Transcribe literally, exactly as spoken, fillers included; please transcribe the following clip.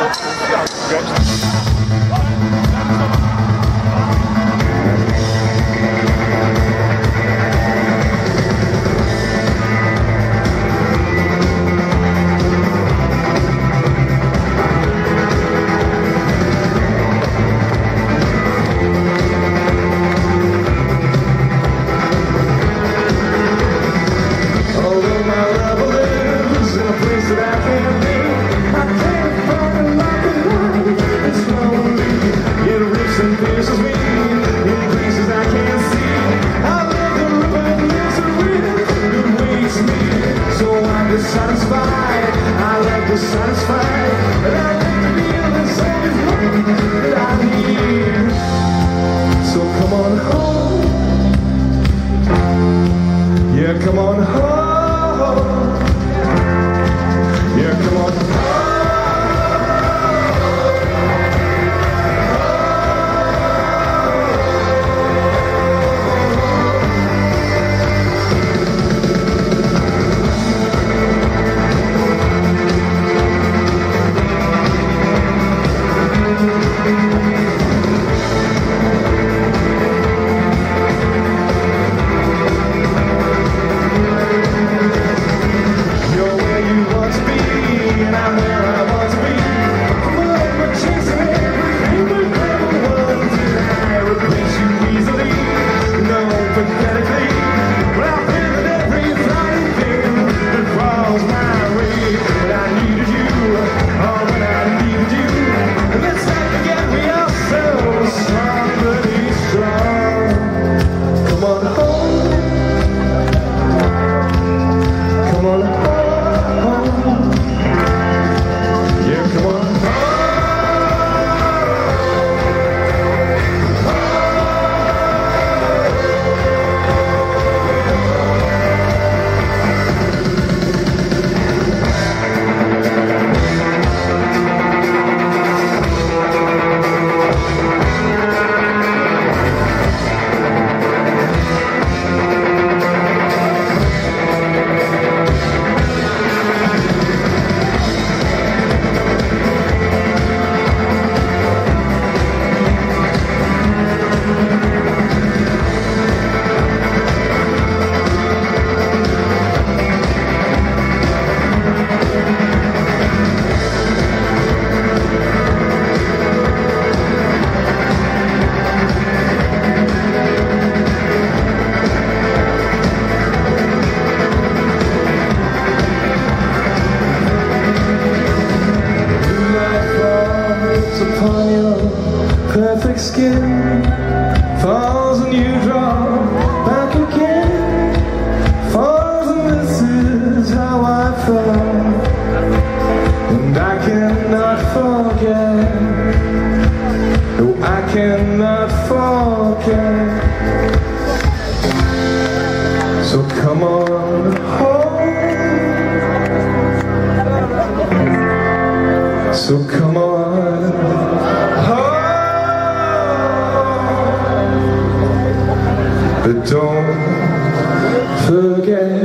Come on home. Yeah, come on home. Perfect skin falls and you draw back again. Falls and this is how I felt, and I cannot forget. No, I cannot forget. So come on home. So come on home. But don't forget.